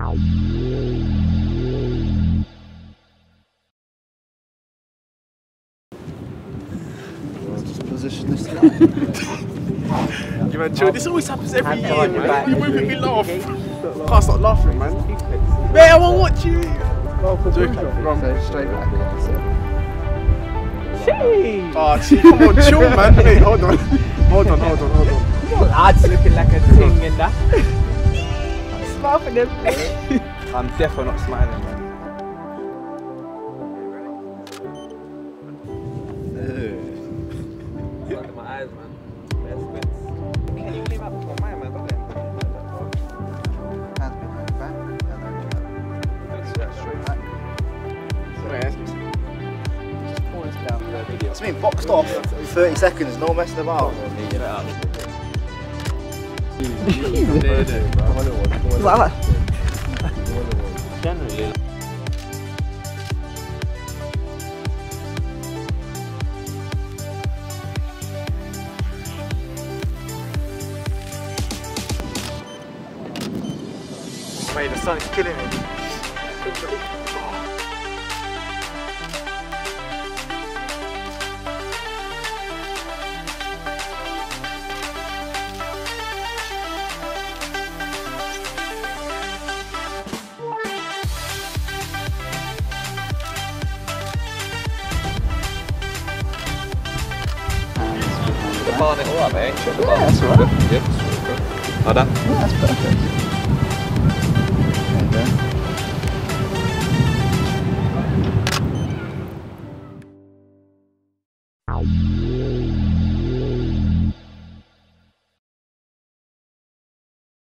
Just position this down. You man, chill. This always happens every year, man. You making me laugh. Can't stop laughing, man. Man, I want to watch you. Straight back. Oh, gee, come on, chill, man. Wait, hold on. Hold on. Ads looking like a thing in that. Smile for them. I'm definitely not smiling, man. Look at my eyes, man. Can you clean up for my man? Don't Hands behind your back. Straight back. It's been boxed off 30 seconds, no messing about. Generally. Mate, the sun's killing me. The barnet all right, mate? Yeah, that's alright. Yep. Like that? Yeah, that's perfect.